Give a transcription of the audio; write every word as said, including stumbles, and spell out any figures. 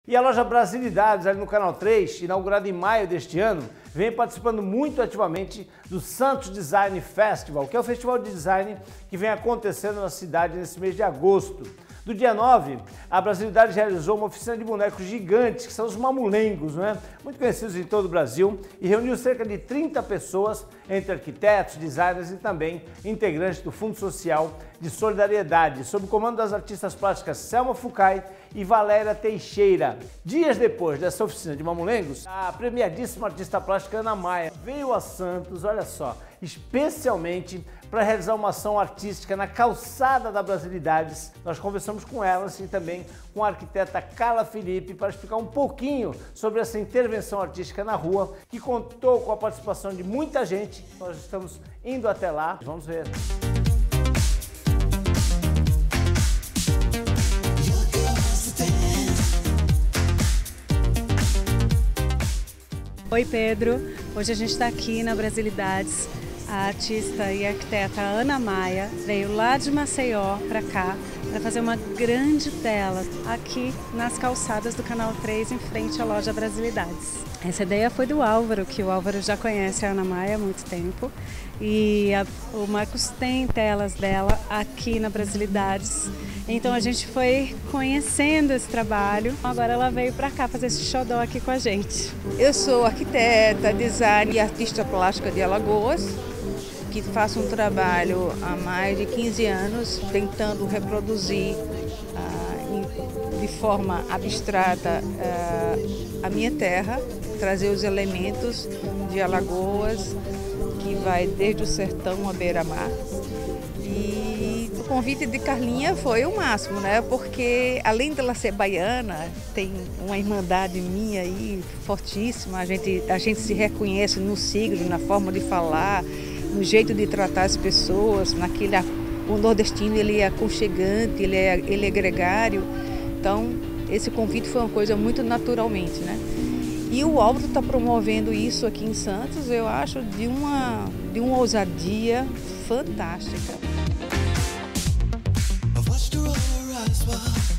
E a loja Brasilidades, ali no Canal três, inaugurada em maio deste ano, vem participando muito ativamente do Santos Design Festival, que é o festival de design que vem acontecendo na cidade nesse mês de agosto. Do dia nove, a Brasilidades realizou uma oficina de bonecos gigantes, que são os mamulengos, né? Muito conhecidos em todo o Brasil, e reuniu cerca de trinta pessoas, entre arquitetos, designers e também integrantes do Fundo Social de Solidariedade, sob o comando das artistas plásticas Selma Fucai e Valéria Teixeira. Dias depois dessa oficina de mamulengos, a premiadíssima artista plástica Ana Maia veio a Santos, olha só, especialmente para realizar uma ação artística na calçada da Brasilidades. Nós conversamos com ela e também com a arquiteta Carla Felipe para explicar um pouquinho sobre essa intervenção artística na rua, que contou com a participação de muita gente. Nós estamos indo até lá, vamos ver. Oi Pedro, hoje a gente está aqui na Brasilidades. A artista e arquiteta Ana Maia veio lá de Maceió para cá para fazer uma grande tela aqui nas calçadas do Canal três, em frente à loja Brasilidades. Essa ideia foi do Álvaro, que o Álvaro já conhece a Ana Maia há muito tempo, e a, o Marcos tem telas dela aqui na Brasilidades. Então a gente foi conhecendo esse trabalho. Agora ela veio para cá fazer esse xodó aqui com a gente. Eu sou arquiteta, designer e artista plástica de Alagoas, que faço um trabalho há mais de quinze anos tentando reproduzir ah, de forma abstrata ah, a minha terra, trazer os elementos de Alagoas, que vai desde o sertão à beira-mar. E o convite de Carlinha foi o máximo, né? Porque além dela ser baiana, tem uma irmandade minha aí fortíssima, a gente, a gente se reconhece no siglo, na forma de falar, no jeito de tratar as pessoas, naquele, o nordestino ele é aconchegante, ele é, ele é gregário, então esse convite foi uma coisa muito naturalmente, né? E o Álvaro está promovendo isso aqui em Santos, eu acho, de uma, de uma ousadia fantástica.